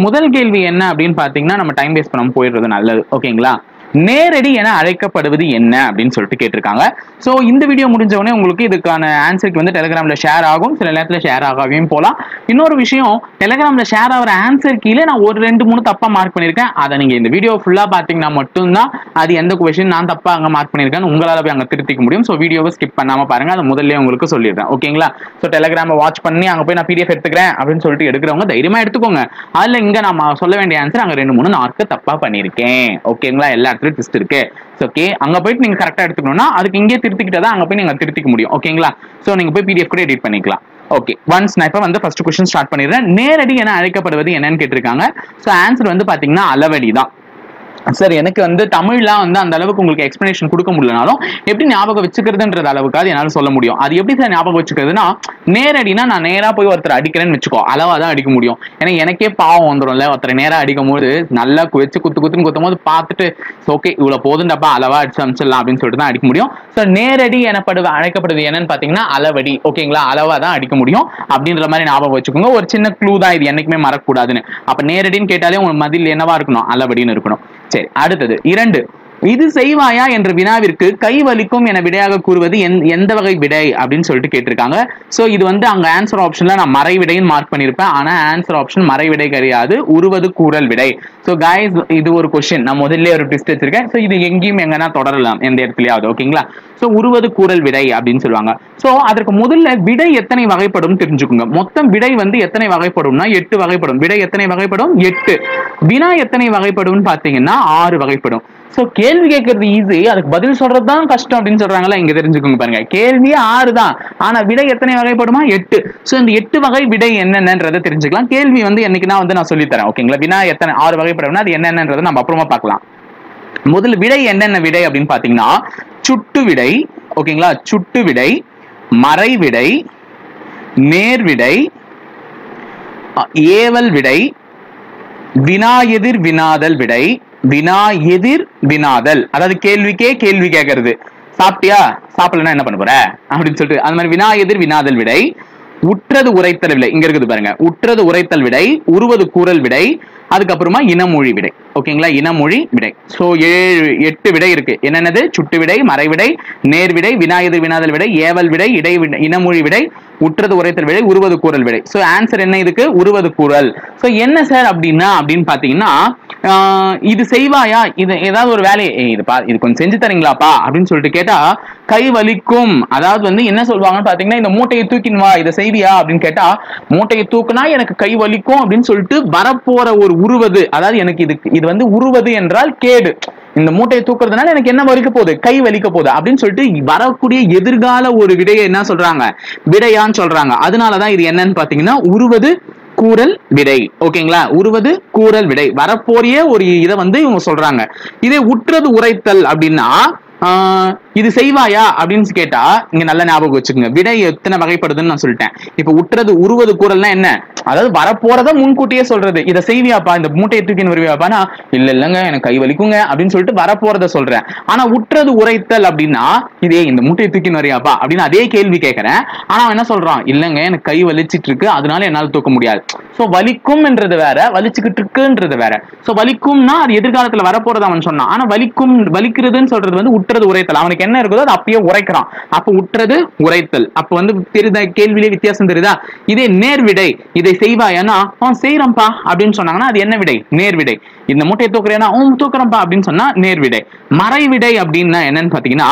முதல் கேள்வி என்ன அப்படின்னு பாத்தீங்கன்னா நம்ம டைம் வேஸ்ட் பண்ணாம போயிடுறது நல்லது. ஓகேங்களா? நேரடி என அழைக்கப்படுவது என்ன அப்படின்னு சொல்லிட்டு கேட்டிருக்காங்க. சோ இந்த வீடியோ முடிஞ்ச உடனே உங்களுக்கு இதுக்கான ஆன்சருக்கு வந்து டெலிகிராம்ல ஷேர் ஆகும், சில நேரத்துல ஷேர் ஆகாமையும் போலாம். இன்னொரு விஷயம், டெலிகிராம்ல ஷேர் ஆகிற ஆன்சர் கீழே நான் ஒரு 2-3 தப்பா மார்க் பண்ணிருக்கேன். அதை நீங்க இந்த வீடியோ ஃபுல்லா பாத்தீங்கன்னா மட்டும்தான் அது எந்த கொஸ்டின் நான் தப்பா அங்க மார்க் பண்ணிருக்கேன் உங்களால போய் அங்க திருத்திக்க முடியும். சோ வீடியோவை ஸ்கிப் பண்ணாம பாருங்க, அதை முதல்ல உங்களுக்கு சொல்லிடுறேன். ஓகேங்களா? சோ டெலிகிராம வாட்ச் பண்ணி அங்க போய் நான் PDF எடுத்துக்கிறேன் அப்படின்னு சொல்லிட்டு எடுக்கிறவங்க தைரியமா எடுத்துக்கோங்க. அதுல இங்க நம்ம சொல்ல வேண்டிய ஆன்சர் அங்க 2-3 மார்க் தப்பா பண்ணிருக்கேன். ஓகேங்களா? எல்லா ட்விஸ்ட் இருக்கு. ஓகே, அங்க போயிட்டு நீங்க கரெக்ட்டா எடுத்துக்கணும்னா அதுக்கு இங்கே திருத்திக்கிட்டா அங்க போய் நீங்க திருத்திக்க முடியும். ஓகேங்களா? சோ நீங்க போய் PDF கூட எடிட் பண்ணிக்கலாம். ஓகே, ஒன்ஸ் நான் இப்ப வந்து ஃபர்ஸ்ட் क्वेश्चन ஸ்டார்ட் பண்ணிடுறேன். நேரடி என அழைக்கப்படுவது என்னன்னு கேட்டிருக்காங்க. சோ ஆன்சர் வந்து பாத்தீங்கன்னா அளவடி தான். சார் எனக்கு வந்து தமிழ்லாம் வந்து அந்த அளவுக்கு உங்களுக்கு எக்ஸ்பிளனேஷன் கொடுக்க முடியலனாலும் எப்படி ஞாபகம் வச்சுக்கிறதுன்ற அளவுக்கு என்னால சொல்ல முடியும். அது எப்படி சார் ஞாபகம் வச்சுக்கிறதுனா, நேரடினா நான் நேரா போய் ஒருத்தர் அடிக்கிறேன்னு வச்சுக்கோ, அளவா தான் அடிக்க முடியும். ஏன்னா எனக்கே பாவம் வந்துடும்ல, ஒருத்தர் நேரா அடிக்கும் போது நல்லா வச்சு குத்துன்னு குத்தும் போது பார்த்துட்டு ஓகே இவ்வளவு போதுண்டப்பா அளவா அடிச்சு அமிச்சிடலாம் அப்படின்னு சொல்லிட்டு தான் அடிக்க முடியும். ஸோ நேரடி அழைக்கப்படுது என்னன்னு பாத்தீங்கன்னா அளவடி. ஓகேங்களா? அளவா தான் அடிக்க முடியும் அப்படின்ற மாதிரி ஞாபகம் வச்சுக்கோங்க. ஒரு சின்ன க்ளூ தான் இது, என்னைக்குமே மறக்கக்கூடாதுன்னு. அப்ப நேரடின்னு கேட்டாலே உங்க மதில் என்னவா இருக்கணும்? அளவடின்னு இருக்கணும். சரி, அடுத்தது 2. இது செய்வாயா என்ற வினாவிற்கு கை வலிக்கும் என விடையாக கூறுவது எந்த வகை விடை அப்படின்னு சொல்லிட்டு கேட்டிருக்காங்க. சோ இது வந்து அங்க ஆன்சர் ஆப்ஷன்ல நான் மறைவிடைன்னு மார்க் பண்ணிருப்பேன். ஆனா ஆன்சர் ஆப்ஷன் மறைவிடை கிடையாது, உருவது கூறல் விடை. சோ கைஸ், இது ஒரு கொஸ்டின் நான் முதல்ல ஒரு ட்விஸ்ட் வச்சிருக்கேன். சோ இது எங்கேயும் எங்கன்னா தொடரலாம், எந்த இடத்துலயாவது. ஓகேங்களா? சோ உருவது கூறல் விடை அப்படின்னு சொல்லுவாங்க. சோ அதற்கு முதல்ல விடை எத்தனை வகைப்படும் தெரிஞ்சுக்கோங்க. மொத்தம் விடை வந்து எத்தனை வகைப்படும்னா 8 வகைப்படும். விடை எத்தனை வகைப்படும்? 8. வினா எத்தனை வகைப்படும் பாத்தீங்கன்னா 6 வகைப்படும். சோ கேள்வி கேட்கறது ஈஸி, அதுக்கு பதில் சொல்றதுதான் கஷ்டம் அப்படின்னு சொல்றாங்களா, இங்க தெரிஞ்சுக்கோங்க. பாருங்க, கேள்வியே 6 தான், ஆனா விடை எத்தனை வகைப்படுமா? 8. சோ இந்த 8 வகை விடை என்னென்னன்றதை தெரிஞ்சுக்கலாம். கேள்வி வந்து என்னைக்குன்னா வந்து நான் சொல்லி தரேன். ஓகேங்களா? வினா எத்தனை 6 வகைப்படும்னா அது என்னென்னன்றதை நம்ம அப்புறமா பார்க்கலாம். முதல்ல விடை என்னென்ன விடை அப்படின்னு பாத்தீங்கன்னா சுட்டு விடை. ஓகேங்களா? சுட்டு விடை, மறை விடை, நேர் விடை, ஏவல் விடை, வினா எதிர் வினாதல் விடை. வினா எதிர் வினாதல் அதாவது கேள்விக்கே கேள்வி கேட்கறது. சாப்பிட்டியா, சாப்பிடலன்னா என்ன பண்ண போற அப்படின்னு சொல்லிட்டு அந்த மாதிரி வினா எதிர் வினாதல் விடை. உற்றது உரைத்தல் விடை, இங்க இருக்குது பாருங்க. உற்றது உரைத்தல் விடை, உருவது கூறல் விடை, அதுக்கப்புறமா இனமொழி விடை. ஓகேங்களா? இனமொழி விடை. சோ 8 விடை இருக்கு. என்னென்னது? சுட்டு விடை, மறைவிடை, நேர் விடை, வினா எதிர் வினாதல் விடை, ஏவல் விடை, இனமொழி விடை, உற்றது உரைத்தல் விடை, உருவது கூறல் விடை. சோ ஆன்சர் என்ன இதுக்கு? உருவது கூறல். சோ என்ன சார் அப்படின்னு பாத்தீங்கன்னா, இது செய்வாயா, இது ஏதாவது ஒரு வேலையை இது கொஞ்சம் செஞ்சு தரீங்களாப்பா அப்படின்னு சொல்லிட்டு கேட்டா கை வலிக்கும். அதாவது வந்து என்ன சொல்லுவாங்கன்னு பாத்தீங்கன்னா, இந்த மூட்டையை தூக்கின் வா, இதை செய்வியா அப்படின்னு கேட்டா, மூட்டையை தூக்குனா எனக்கு கை வலிக்கும் அப்படின்னு சொல்லிட்டு வரப்போற ஒரு உருவது. அதாவது எனக்கு இது வந்து உருவது என்றால் கேடு. இந்த மூட்டையை தூக்குறதுனால எனக்கு என்ன வலிக்க போகுது? கை வலிக்க போகுது அப்படின்னு சொல்லிட்டு வரக்கூடிய எதிர்கால ஒரு விடையை என்ன சொல்றாங்க? விடையான்னு சொல்றாங்க. அதனாலதான் இது என்னன்னு பாத்தீங்கன்னா உருவது கூறல் விடை. ஓகேங்களா? உருவது கூறல் விடை, வரப்போறிய ஒரு இதை வந்து இவங்க சொல்றாங்க. இதே உற்றது உரைத்தல் அப்படின்னா இது செய்வாயா அப்படின்னு கேட்டா இங்க நல்ல ஞாபகம் வச்சுக்கோங்க, விடை எத்தனை வகைப்படுதுன்னு நான் சொல்லிட்டேன். இப்ப உற்றது உருவது கூறல்னா என்ன? அதாவது வரப்போறத முன்கூட்டியே சொல்றது. இதை செய்வியாப்பா, இந்த மூட்டையை தூக்கின்னு வருவியாப்பானா இல்லங்க எனக்கு கை வலிக்குங்க அப்படின்னு சொல்லிட்டு வரப்போறத சொல்றேன். ஆனா உற்றது உரைத்தல் அப்படின்னா இதே இந்த மூட்டையை தூக்கின்னு வரியாப்பா அப்படின்னு அதே கேள்வி கேட்கிறேன். ஆனா என்ன சொல்றான்? இல்லங்க எனக்கு கை வலிச்சிட்டு இருக்கு, அதனால என்னால தூக்க முடியாது. சோ வலிக்கும்ன்றது வேற, வலிச்சுக்கிட்டு இருக்குன்றது வேற. சோ வலிக்கும்னா அது எதிர்காலத்துல வரப்போறது அவன் சொன்னான். ஆனா வலிக்கிறதுன்னு சொல்றது வந்து உற்றது உரைத்தல். அவனுக்கு என்ன இருக்குதோ அது அப்படியே உரைக்கிறான். அப்ப உற்றது உரைத்தல். அப்ப வந்து தெரியுதா? கேள்வியிலே வித்தியாசம் தெரியுதா? இதே நேர்விடை, இதை செய்வாயானா அவன் செய்யறப்பா அப்படின்னு சொன்னாங்கன்னா அது என்ன விடை? நேர்விடை. இந்த மூட்டையை தூக்குறேன்னா அவன் தூக்குறப்பா அப்படின்னு சொன்னா நேர்விடை. மறைவிடை அப்படின்னா என்னன்னு பாத்தீங்கன்னா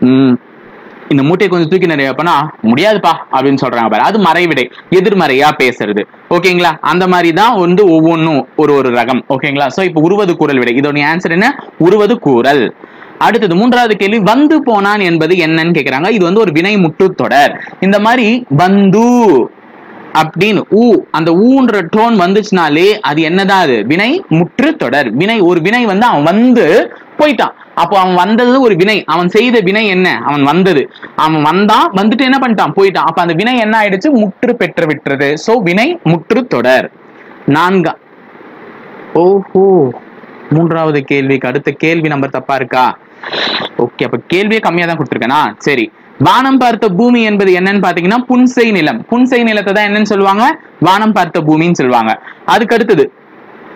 இந்த மூட்டையை கொஞ்சம் தூக்கி நிறையப்பனா முடியாதுப்பா அப்படின்னு சொல்றாங்க பாரு, அது மறைவிடை, எதிர்மறையா பேசுறது. ஓகேங்களா? அந்த மாதிரிதான் வந்து ஒவ்வொன்றும் ஒரு ரகம். ஓகேங்களா? சோ இப்ப உருவது கூறல் விடை, இதோட ஆன்சர் என்ன? உருவது கூறல். அடுத்தது 3வது கேள்வி, வந்து போனான் என்பது என்னன்னு கேக்குறாங்க. இது வந்து ஒரு வினை முற்று தொடர். இந்த மாதிரி வந்து அப்படின்னு அந்த ஊன்ற டோன் வந்துச்சுனாலே அது என்னதான்? அது வினை முற்று தொடர். ஒரு வினை வந்து அவன் வந்து போயிட்டான். அப்போ அவன் வந்தது ஒரு வினை. அவன் செய்த வினை என்ன? அவன் வந்தது. அவன் வந்தான், வந்துட்டு என்ன பண்ணிட்டான்? போயிட்டான். அப்ப அந்த வினை என்ன ஆயிடுச்சு? முற்று பெற்று விட்டுறது. சோ வினை முற்று தொடர். 4. ஓஹோ, 3வது கேள்விக்கு அடுத்த கேள்வி நம்பர் தப்பா இருக்கா? ஓகே, அப்ப கேள்வியே கம்மியா தான் கொடுத்திருக்கேனா? சரி. வானம் பார்த்த பூமி என்பது என்னன்னு பாத்தீங்கன்னா புன்செய் நிலம். புன்செய் நிலத்தை தான் என்னன்னு சொல்லுவாங்க? வானம் பார்த்த பூமின்னு சொல்லுவாங்க. அதுக்கு அடுத்தது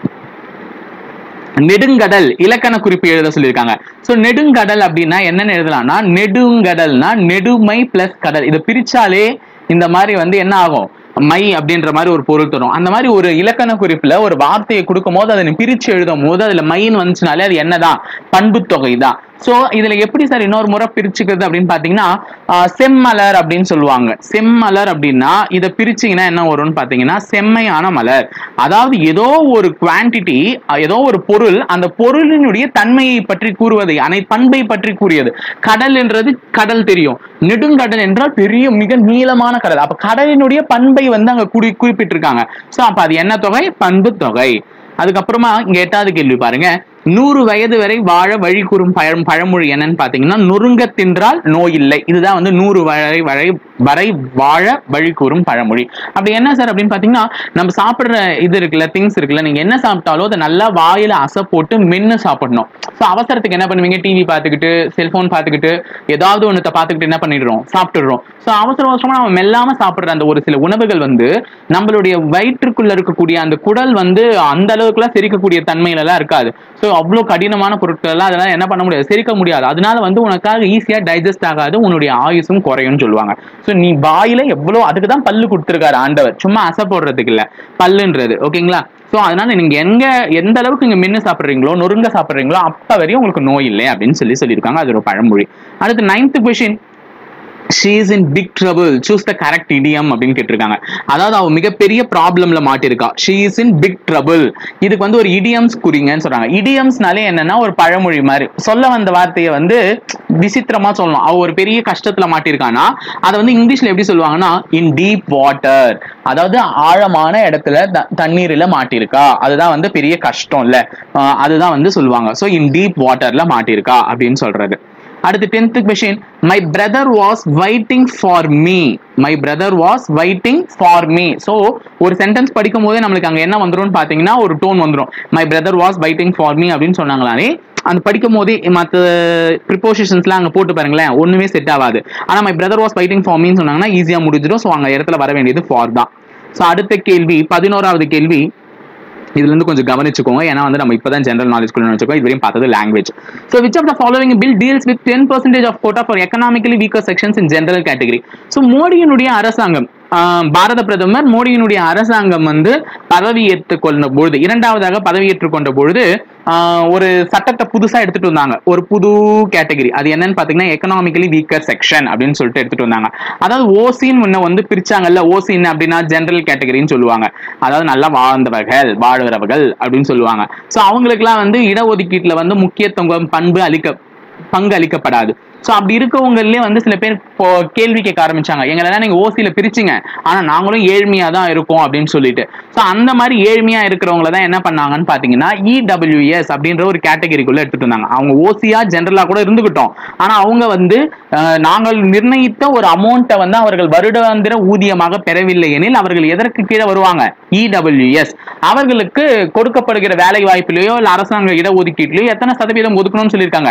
நெடுங்கடல் இலக்கண குறிப்பு எழுத சொல்லியிருக்காங்க. சோ நெடுங்கடல் அப்படின்னா என்னன்னு எழுதலாம்னா, நெடுங்கடல்னா நெடுமை பிளஸ் கடல். இதை பிரிச்சாலே இந்த மாதிரி வந்து என்ன ஆகும், மை அப்படின்ற மாதிரி ஒரு பொருள் தரும். அந்த மாதிரி ஒரு இலக்கண குறிப்புல ஒரு வார்த்தையை கொடுக்கும் போது அதை பிரிச்சு எழுதும் போது அதுல மைன்னு வந்துச்சுனாலே அது என்னதான், பண்பு தொகை தான். சோ இதுல எப்படி சார் இன்னொரு முறை பிரிச்சுக்கிறது அப்படின்னு பாத்தீங்கன்னா, செம்மலர் அப்படின்னு சொல்லுவாங்க. செம்மலர் அப்படின்னா இதை பிரிச்சீங்கன்னா என்ன வரும்னு பாத்தீங்கன்னா, செம்மையான மலர். அதாவது ஏதோ ஒரு குவான்டிட்டி, ஏதோ ஒரு பொருள், அந்த பொருளினுடைய தன்மையை பற்றி கூறுவதை, பண்பை பற்றி கூறியது. கடல் என்றது கடல் தெரியும், நெடுங்கடல் என்றால் பெரிய மிக நீளமான கடல். அப்ப கடலினுடைய பண்பை வந்து அங்க குறிப்பிட்டிருக்காங்க. சோ அப்ப அது என்ன தொகை, பண்பு தொகை. அதுக்கப்புறமா இங்க 8வது கேள்வி பாருங்க, 100 வயது வரை வாழ வழி கூறும் பழமொழி என்னன்னு பாத்தீங்கன்னா, நொறுங்க தின்றால் நோய் இல்லை. இதுதான் வந்து 100 வரை வாழ வழி கூறும் பழமொழி. அப்படி என்ன சார் அப்படின்னு பாத்தீங்கன்னா, நம்ம சாப்பிடுற இது இருக்குல்ல, திங்ஸ் இருக்குல்ல, நீங்க என்ன சாப்பிட்டாலும் அதை நல்லா வாயில அசை போட்டு மென்னு சாப்பிடணும். சோ அவசரத்துக்கு என்ன பண்ணுவீங்க, டிவி பார்த்துக்கிட்டு, செல்போன் பார்த்துக்கிட்டு, ஏதாவது ஒண்ணு பார்த்துக்கிட்டு என்ன பண்ணிடுறோம், சாப்பிட்டுடுறோம். சோ அவசரமா நம்ம மெல்லாம சாப்பிடுற அந்த ஒரு சில உணவுகள் வந்து நம்மளுடைய வயிற்றுக்குள்ள இருக்கக்கூடிய அந்த குடல் வந்து அந்த அளவுக்குலாம் செரிக்கக்கூடிய தன்மையில எல்லாம் இருக்காது. சோ அவ்வளவு கடினமான பொருட்கள் எல்லாம் அதெல்லாம் என்ன பண்ண முடியாது, செரிக்க முடியாது. அதனால வந்து உனக்காக ஈஸியா டைஜஸ்ட் ஆகாது, உன்னுடைய ஆயுசும் குறையும்னு சொல்லுவாங்க. சோ நீ வாயில எவ்வளவு, அதுக்குதான் பல்லு கொடுத்திருக்காரு ஆண்டவர், சும்மா அசை போடுறதுக்கு இல்ல பல்லுன்றது. ஓகேங்களா? சோ அதனால நீங்க எந்த அளவுக்கு இங்க மென்னு சாப்பிடுறீங்களோ, நொறுங்க சாப்பிடுறீங்களோ, அப்ப வரையும் உங்களுக்கு நோய் இல்லை அப்படின்னு சொல்லியிருக்காங்க. அது ஒரு பழமொழி. அடுத்து 9th question, she is in big trouble, choose the correct idiom அப்படின்னு கேட்டிருக்காங்க. அதாவது அவ மிகப்பெரிய ப்ராப்ளம்ல மாட்டிருக்கா. she is in big trouble. இதுக்கு வந்து ஒரு idioms குறிங்கன்னு சொல்றாங்க. idiomsனாலே என்னன்னா ஒரு பழமொழி மாதிரி. சொல்ல வந்த வார்த்தையை வந்து விசித்திரமா சொல்லணும். அவ ஒரு பெரிய கஷ்டத்துல மாட்டிருக்கானா, அதை வந்து இங்கிலீஷ்ல எப்படி சொல்லுவாங்கன்னா, in deep water, அதாவது ஆழமான இடத்துல தண்ணீர்ல மாட்டிருக்கா, அதுதான் வந்து பெரிய கஷ்டம் இல்ல, அதுதான் வந்து சொல்லுவாங்க. so in deep waterல மாட்டிருக்கா அப்படின்னு சொல்றது. அடுத்து 10th question, my brother was waiting for me. my brother was waiting for me. so ஒரு சென்டென்ஸ் படிக்கும் போதே நம்மளுக்கு அங்க என்ன வந்துரும் பாத்தீங்கன்னா, ஒரு டோன் வந்துரும். my brother was waiting for me அப்படின்னு சொன்னாங்களே, அந்த படிக்கும் போதே மற்ற ப்ரிப்போசிஷன்ஸ்லாம் அங்க போட்டு பாருங்களேன், ஒண்ணுமே செட் ஆகாது. ஆனா my brother was waiting for me சொன்னாங்கன்னா ஈஸியா முடிஞ்சிடும். சோ அங்க இடத்துல வர வேண்டியது for தான். சோ அடுத்த கேள்வி 11வது கேள்வி, இதுல இருந்து கொஞ்சம் கவனிச்சுக்கோங்க. ஏன்னா வந்து நம்ம இப்பதான் ஜெனரல் நாலேஜ் குள்ள வச்சுக்கோம், இதுவரையும் பார்த்தது language. So which of the following bill deals with 10% of quota for economically weaker sections in general category? So மோடியினுடைய அரசாங்கம், பாரத பிரதமர் மோடியினுடைய அரசாங்கம் வந்து பதவியேற்றுக் கொண்ட பொழுது, இரண்டாவதாக பதவியேற்றுக் கொண்ட பொழுது ஒரு சட்டத்தை புதுசா எடுத்துட்டு வந்தாங்க, ஒரு புது கேட்டகரி. அது என்னன்னு பாத்தீங்கன்னா, எக்கனாமிக்கலி வீக்கர் செக்ஷன் அப்படின்னு சொல்லிட்டு எடுத்துட்டு வந்தாங்க. அதாவது ஓசின்னு முன்ன வந்து பிரிச்சாங்கல்ல, ஓசின் அப்படின்னா ஜெனரல் கேட்டகரின்னு சொல்லுவாங்க, அதாவது நல்லா வாழ்ந்தவர்கள், வாழ்கிறவர்கள் அப்படின்னு சொல்லுவாங்க. சோ அவங்களுக்கு எல்லாம் வந்து இடஒதுக்கீட்டுல வந்து முக்கியத்துவம் பங்கு அளிக்கப்படாது. சோ அப்படி இருக்கவங்களே வந்து சில பேர் கேள்வி கேட்க ஆரம்பிச்சாங்க, எங்களெல்லாம் நீங்க ஓசியில பிரிச்சிங்க, ஆனா நாங்களும் ஏழ்மையா தான் இருக்கோம் அப்படின்னு சொல்லிட்டு. சோ அந்த மாதிரி ஏழ்மையா இருக்கிறவங்கள தான் என்ன பண்ணாங்கன்னு பாத்தீங்கன்னா, இடபிள்யூஎஸ் அப்படின்ற ஒரு கேட்டகரிக்குள்ள எடுத்துட்டு வந்தாங்க. அவங்க ஓசியா ஜெனரலா கூட இருந்துகிட்டோம், ஆனா அவங்க வந்து நாங்கள் நிர்ணயித்த ஒரு அமௌண்ட்டை வந்து அவர்கள் வருடாந்திர ஊதியமாக பெறவில்லை எனில் அவர்கள் எதற்கு கீழே வருவாங்க, இடபிள்யூஎஸ். அவர்களுக்கு கொடுக்கப்படுகிற வேலை வாய்ப்பிலேயோ இல்ல அரசாங்க இடஒதுக்கீட்டிலேயோ எத்தனை சதவீதம் ஒதுக்கணும்னு சொல்லியிருக்காங்க,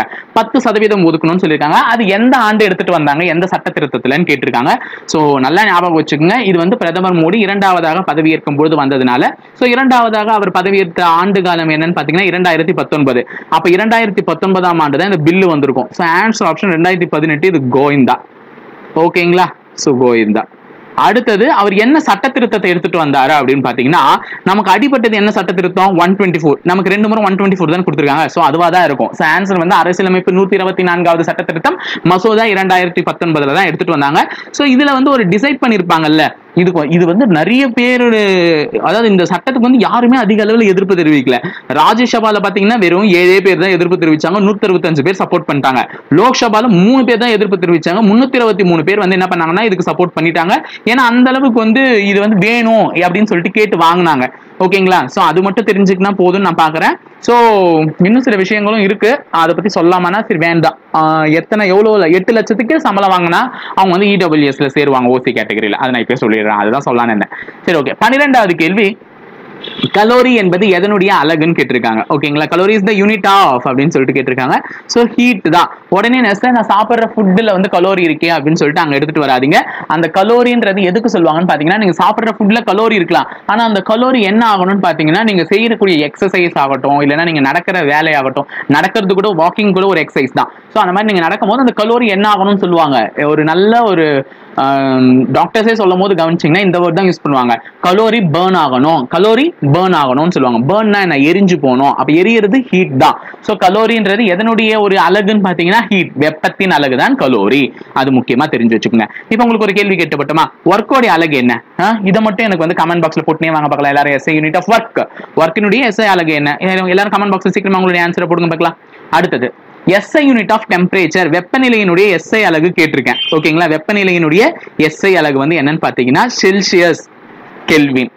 10% ஒதுக்கணும்னு சொல்லியிருக்காங்க. அது எந்த ஆண்டு எடுத்துட்டு வந்தாங்க, எந்த சட்ட திருத்தத்துலன்னு கேட்டிருக்காங்க. சோ நல்லா ஞாபகம் வச்சுக்கோங்க. இது வந்து பிரதமர் மோடி இரண்டாவதாக பதவியேற்கும் பொழுது வந்ததுனால, சோ இரண்டாவதாக அவர் பதவியேற்ற ஆண்டு காலம் என்னன்னு பாத்தீங்கன்னா 2019. அப்ப 2019ஆம் ஆண்டு தான் இந்த பில்லு வந்திருக்கும். So answer option 2018. இது கோவிந்தா. ஓகேங்களா? சோ கோவிந்தா. அடுத்தது அவர் என்ன சட்ட திருத்தத்தை எடுத்துட்டு வந்தாரு அப்படின்னு பாத்தீங்கன்னா, நமக்கு அடிப்பட்டது என்ன சட்ட திருத்தம், 124. நமக்கு 2 முறை 124 தான் கொடுத்திருக்காங்க. சோ அதுவா தான் இருக்கும். சோ ஆன்சர் வந்து அரசியலமைப்பு 124வது சட்ட திருத்தம் மசோதா 2019 தான் எடுத்துட்டு வந்தாங்க. சோ இதுல வந்து ஒரு டிசைட் பண்ணிருப்பாங்கல்ல, இது வந்து நிறைய பேர், அதாவது இந்த சட்டத்துக்கு வந்து யாருமே அதிக அளவில் எதிர்ப்பு தெரிவிக்கல. ராஜ்யசபால பாத்தீங்கன்னா வெறும் 7 பேர் தான் எதிர்ப்பு தெரிவிச்சாங்க, 165 பேர் சப்போர்ட் பண்ணிட்டாங்க. லோக்சபால 3 பேர் தான் எதிர்ப்பு தெரிவிச்சாங்க, 323 பேர் வந்து என்ன பண்ணாங்கன்னா இதுக்கு சப்போர்ட் பண்ணிட்டாங்க. ஏன்னா அந்த அளவுக்கு வந்து இது வந்து வேணும் அப்படின்னு சொல்லிட்டு கேட்டு வாங்கினாங்க. ஓகேங்களா? சோ அது மட்டும் தெரிஞ்சுக்கினா போதும்னு நான் பாக்குறேன். சோ இன்னும் சில விஷயங்களும் இருக்கு, அதை பத்தி சொல்லாமனா சரி வேண்டாம். எவ்வளவு 8 லட்சத்துக்கு சம்பளம் வாங்கினா அவங்க வந்து இடபிள்யூஎஸ்ல சேருவாங்க, ஓசி கேட்டகரியில. அதை நான் இப்ப சொல்லிடுறேன், அதுதான் சொல்லலான்னு இருந்தேன். சரி ஓகே. 12வது கேள்வி, கலோரி என்பது எதனுடைய அலகுன்னு கேட்டிருக்காங்க. ஓகேங்களா, calorie is the unit of அப்படின்னு சொல்லிட்டு கேட்டிருக்காங்க. சோ ஹீட் தான். உடனே நான் சாப்பிடுற ஃபுட்ல வந்து கலோரி இருக்கே அப்படின்னு சொல்லிட்டு அங்க எடுத்துட்டு வராதீங்க. அந்த கலோரின்றது எதுக்கு சொல்லுவாங்கன்னு பாத்தீங்கன்னா, நீங்க சாப்பிடுற ஃபுட்ல கலோரி இருக்கலாம், ஆனா அந்த கலோரி என்ன ஆகணும்னு பாத்தீங்கன்னா, நீங்க செய்யக்கூடிய எக்ஸசைஸ் ஆகட்டும், இல்லைன்னா நீங்க நடக்கிற வேலையாகட்டும், நடக்கிறது கூட வாக்கிங் கூட ஒரு எக்ஸசைஸ் தான். சோ அந்த மாதிரி நீங்க நடக்கும் போது அந்த கலோரி என்ன ஆகணும்னு சொல்லுவாங்க. ஒரு நல்ல ஒரு டாக்டர்ஸே சொல்லும் போது கவனிச்சிங்கன்னா இந்த வேர்ட் தான் யூஸ் பண்ணுவாங்க. கலோரி பர்ன் ஆகணும், கலோரி பர்ன் ஆகணும்னு சொல்லுவாங்க. பர்ன்னா என்ன, எரிஞ்சு போகணும். அப்ப எரியறது ஹீட் தான். சோ கலோரின்றது எதனுடைய ஒரு அலகுன்னு பாத்தீங்கன்னா ஹீட், வெப்பத்தின் அலகு தான் கலோரி. அது முக்கியமா தெரிஞ்சு வச்சுக்கோங்க. இப்போ உங்களுக்கு ஒரு கேள்வி கேட்டப்பட்டோமா, ஒர்க்கோட அலகு என்ன? இதை மட்டும் எனக்கு வந்து கமெண்ட் பாக்ஸ்ல போட்டுனே வாங்க பார்க்கலாம். எல்லாரும் எஸ்ஐ யூனிட் ஆஃப் ஒர்க், ஒர்க்கினுடைய எஸ்ஐ அலகு என்ன? எல்லாரும் கமெண்ட் பாக்ஸ்ல சீக்கிரமா உங்களுடைய ஆன்சரை போடுங்க பார்க்கலாம். அடுத்தது SI யூனிட் ஆஃப் டெம்பரேச்சர், வெப்பநிலையினுடைய SI அலகு கேட்டிருக்கேன். ஓகேங்களா, வெப்பநிலையினுடைய SI அலகு வந்து என்னன்னு பாத்தீங்கன்னா செல்சியஸ், கெல்வின்.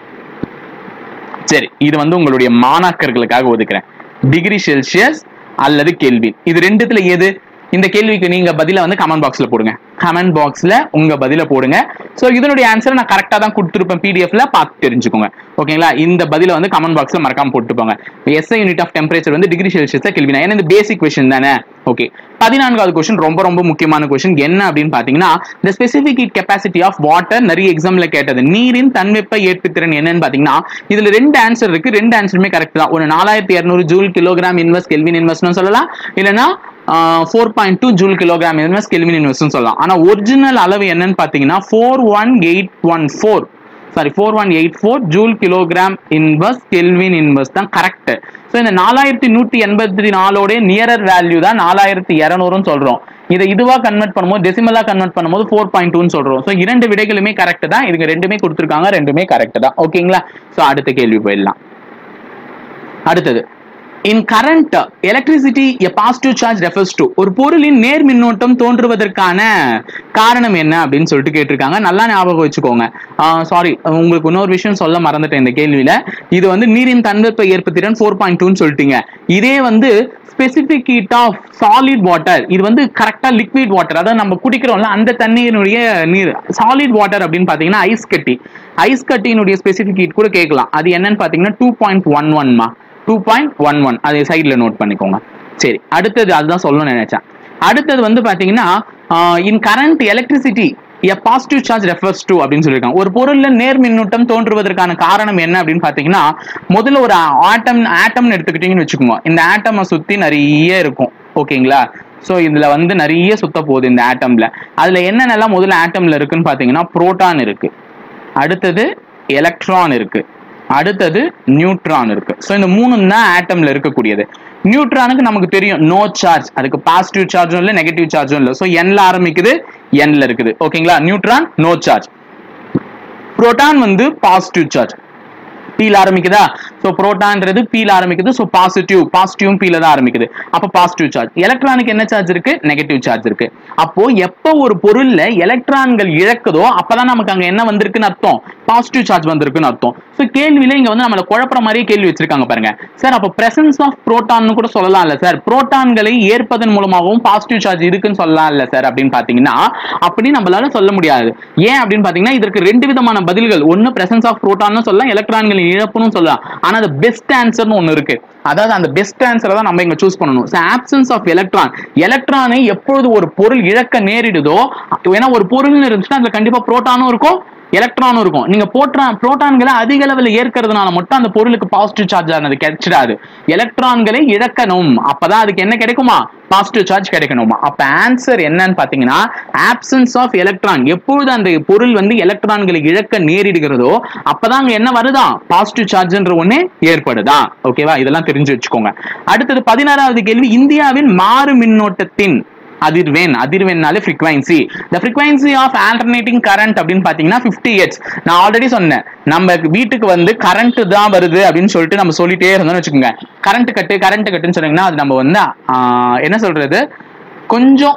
சரி, இது வந்து உங்களுடைய மாணாக்கர்களுக்காக ஒதுக்குறேன். டிகிரி செல்சியஸ் அல்லது கெல்வின், இது ரெண்டுத்துல எது? இந்த கேள்விக்கு நீங்க பதில வந்து கமெண்ட் பாக்ஸ்ல போடுங்க. கமெண்ட் பாக்ஸ்ல உங்க பதில போடுங்க. சோ இதனுடைய ஆன்சர் நான் கரெக்டா தான் கொடுத்துருப்பேன், பிடிஎஃப்ல பார்த்து தெரிஞ்சுக்கோங்க. ஓகேங்களா, இந்த பதில வந்து கமெண்ட் பாக்ஸ்ல மறக்காம போட்டுப்போங்க. SI யூனிட் ஆஃப் டெம்பரேச்சர் வந்து டிகிரி செல்சியஸ் கெல்வின். ஏன்னா இந்த பேசிக் क्वेश्चन தானே. ஓகே, 14வது क्वेश्चन ரொம்ப ரொம்ப முக்கியமான क्वेश्चन. என்ன அப்படின்னு பாத்தீங்கன்னா, the specific heat capacity of water, நிறைய எக்ஸாம்ல கேட்டது. நீரின் தன்வெப்ப ஏற்புத்திறன் என்னன்னு பாத்தீங்கன்னா, இதுல ரெண்டு ஆன்சர் இருக்கு, ரெண்டு ஆன்சருமே கரெக்ட் தான். ஒரு 4200 ஜூல் கிலோகிராம் இன்வெர்ஸ் கெல்வின் இன்வெர்ஸ்னு சொல்லலாம், இல்லனா 4.2 ஜூல் கிலோகிராம் இன்வெர்ஸ் கெல்வின் இன்வெர்ஸ்னு சொல்லலாம். ஆனா ஒரிஜினல் அளவு என்னன்னு பாத்தீங்கன்னா 41884 joule kilogram inverse kelvin inverse தான் கரெக்ட். சோ இந்த 4184 நியரர் வேல்யூ தான் 4200 சொல்றோம். இதை இதுவா கன்வெர்ட் பண்ணும்போது, டெசிமலா கன்வெர்ட் பண்ணும்போது 4.2 சொல்றோம். சோ இரண்டு விடைகளுமே கரெக்ட் தான். இதுக்கு ரெண்டுமே கொடுத்திருக்காங்க, ரெண்டுமே கரெக்ட் தான். ஓகேங்களா, சோ அடுத்த கேள்வி போயிடலாம். அடுத்தது, in current electricity a positive charge refers to, ஒரு பொருளின் நேர் மின்னோட்டம் தோன்றுவதற்கான காரணம் என்ன அப்படின்னு சொல்லிட்டு கேட்டிருக்காங்க. நல்லா ஞாபகம் வச்சுக்கோங்க. சாரி, உங்களுக்கு இன்னொரு விஷயம் சொல்ல மறந்துட்டேன் இந்த கேள்வியில. இது வந்து நீரின் தன்வெப்ப ஏற்புத்திறன் 4.2 சொல்லிட்டீங்க. இதே வந்து specific heat of solid water, இது வந்து கரெக்டா லிக்விட் வாட்டர், அதாவது நம்ம குடிக்கிறோம்ல அந்த தண்ணீரினுடைய நீர். சாலிட் வாட்டர் அப்படின்னு பாத்தீங்கன்னா ஐஸ் கட்டி, ஐஸ் கட்டியினுடைய ஸ்பெசிபிக் ஹீட் கூட கேட்கலாம். அது என்னன்னு பாத்தீங்கன்னா 2.11 2.11, அதை சைட்ல நோட் பண்ணிக்கோங்க. சரி, அடுத்தது அதுதான் சொல்லணும்னு நினைச்சேன். அடுத்தது வந்து பாத்தீங்கன்னா in current electricity a positive charge refers to அப்படின்னு சொல்லியிருக்காங்க. ஒரு பொருள்ல நேர் மின்னூட்டம் தோன்றுவதற்கான காரணம் என்ன அப்படின்னு பாத்தீங்கன்னா, முதல்ல ஒரு ஆட்டம்னு எடுத்துக்கிட்டீங்கன்னு வச்சுக்கோங்க. இந்த ஆட்டமை சுத்தி நிறைய இருக்கும். ஓகேங்களா, சோ இதுல வந்து நிறைய சுத்த போகுது இந்த ஆட்டம்ல. அதுல என்னென்னலாம் முதல்ல ஆட்டம்ல இருக்குன்னு பாத்தீங்கன்னா, புரோட்டான் இருக்கு, அடுத்தது எலக்ட்ரான் இருக்கு, அடுத்தது நியூட்ரான் இருக்கு. சோ இந்த மூணு தான் ஆட்டம்ல இருக்கக்கூடியது. நியூட்ரானுக்கு நமக்கு தெரியும் நோ சார்ஜ், அதுக்கு பாசிட்டிவ் சார்ஜும் இல்ல நெகட்டிவ் சார்ஜும் இல்ல. சோ என்ல ஆரம்பிக்குது, என்ல இருக்குது. ஓகேங்களா, நியூட்ரான் நோ சார்ஜ். புரோட்டான் வந்து பாசிட்டிவ் சார்ஜ், பீல ஆரம்பிக்குதா. சோ புரோட்டான்றது பீல ஆரம்பிக்குது. சோ பாசிட்டிவ் பீல தான் ஆரம்பிக்குது. அப்ப பாசிட்டிவ் சார்ஜ். எலக்ட்ரானுக்கு என்ன சார்ஜ் இருக்கு? நெகட்டிவ் சார்ஜ் இருக்கு. அப்போ எப்ப ஒரு பொருள்ல எலக்ட்ரான்கள் இழக்குதோ அப்பதான் நமக்கு அங்க என்ன வந்திருக்குன்னு அர்த்தம்? பாசிட்டிவ் சார்ஜ் வந்திருக்குன்னு அர்த்தம். சோ கேள்வியில இங்க வந்து நம்மள குழப்பற மாதிரியே கேள்வி வச்சிருக்காங்க பாருங்க. சார் அப்ப பிரசன்ஸ் ஆஃப் புரோட்டான் கூட சொல்லலாம் இல்ல சார், புரோட்டான்களை ஏற்பதன் மூலமாகவும் பாசிட்டிவ் சார்ஜ் இருக்குன்னு சொல்லலாம் இல்ல சார் அப்படின்னு பாத்தீங்கன்னா, அப்படி நம்மளால சொல்ல முடியாது. ஏன் அப்படின்னு பாத்தீங்கன்னா, இதற்கு ரெண்டு விதமான பதில்கள். ஒன்னு பிரசன்ஸ் ஆஃப் புரோட்டான் சொல்லலாம், எலக்ட்ரான்கள் இழப்புன்னு சொல்லலாம். ஆனா அது பெஸ்ட் ஆன்சர்னு ஒன்னு இருக்கு. அதாவது அந்த பெஸ்ட் ஆன்சரை தான் நம்ம இங்க சூஸ் பண்ணணும். ஆப்சன்ஸ் ஆஃப் எலக்ட்ரான், எலக்ட்ரானை எப்பொழுது ஒரு பொருள் இழக்க நேரிடுதோ, ஏன்னா ஒரு பொருள் இருந்துச்சுன்னா அதுல கண்டிப்பா புரோட்டானும் இருக்கும் எலக்ட்ரானும் இருக்கும். நீங்க புரோட்டான்களை அதிக அளவில் ஏற்கிறதுனால மட்டும் அந்த பொருளுக்கு பாசிட்டிவ் சார்ஜ் ஆனது கிடைச்சிடாது. எலக்ட்ரான்களை இழக்கணும், அப்பதான் அதுக்கு என்ன கிடைக்குமா? பாசிட்டிவ் சார்ஜ் கிடைக்கணுமா. அப்ப ஆன்சர் என்னன்னு பாத்தீங்கன்னா, ஆப்சன்ஸ் ஆஃப் எலக்ட்ரான். எப்பொழுது அந்த பொருள் வந்து எலக்ட்ரான்களை இழக்க நேரிடுகிறதோ அப்பதான் என்ன வருதா? பாசிட்டிவ் சார்ஜ்ன்ற ஒண்ணு ஏற்படுதா. ஓகேவா, இதெல்லாம் தெரிஞ்சு வச்சுக்கோங்க. அடுத்தது 16வது கேள்வி, இந்தியாவின் மாறு மின்னோட்டத்தின் அதிர்வெண்ணாலே frequency. the frequency of alternating current அப்படின்னு பாத்தீங்கன்னா 50 Hz. நான் ஆல்ரெடி சொன்னேன், நம்ம வீட்டுக்கு வந்து கரண்ட் தான் வருது அப்படின்னு சொல்லிட்டு நம்ம சொல்லிட்டே இருந்தோம்னு வச்சுக்கோங்க. கரண்ட் கட்டுன்னு சொன்னீங்கன்னா அது நம்ம வந்து என்ன சொல்றது, கொஞ்சம்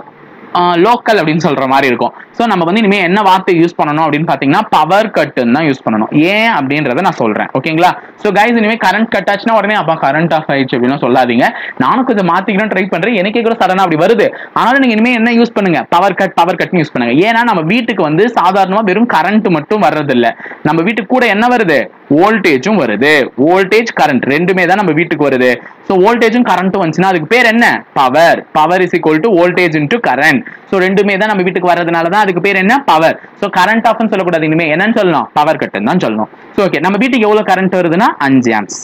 லோக்கல் அப்படின்னு சொல்ற மாதிரி இருக்கும். ஸோ நம்ம வந்து இனிமே என்ன வார்த்தை யூஸ் பண்ணணும் அப்படின்னு பாத்தீங்கன்னா பவர் கட்டுன்னு தான் யூஸ் பண்ணணும். ஏன் அப்படின்றத நான் சொல்றேன். ஓகேங்களா? ஸோ கைஸ் இனிமே கரண்ட் கட் ஆச்சுன்னா உடனே அப்பா கரண்ட் ஆஃப் ஆயிடுச்சு அப்படின்னு சொல்லாதீங்க. நானும் கொஞ்சம் மாத்திக்கணும் ட்ரை பண்றேன். எனக்கே கூட சடனா அப்படி வருது. ஆனாலும் நீங்க இனிமே என்ன யூஸ் பண்ணுங்க, பவர் கட்னு யூஸ் பண்ணுங்க. ஏன்னா நம்ம வீட்டுக்கு வந்து சாதாரணமா வெறும் கரண்ட் மட்டும் வர்றது இல்ல, நம்ம வீட்டுக்கு கூட என்ன வருது, வோல்டேஜும் வருது. வோல்டேஜ் கரண்ட் ரெண்டுமே தான் நம்ம வீட்டுக்கு வருது. ஸோ வோல்டேஜும் கரண்ட்டும் வந்துச்சுன்னா அதுக்கு பேர் என்ன, power. Power is equal to voltage into current. So ரெண்டுமே தான் நம்ம வீட்டுக்கு வர்றதுனால தான் அதுக்கு பேர் என்ன, பவர். ஸோ கரண்ட் ஆஃப்னு சொல்லக்கூடாது, இனிமே என்னன்னு சொல்லணும், பவர் கட்டுன்னு தான் சொல்லணும். ஸோ ஓகே, நம்ம வீட்டுக்கு எவ்வளவு கரண்ட் வருதுன்னா 5 ஆம்ப்ஸ்.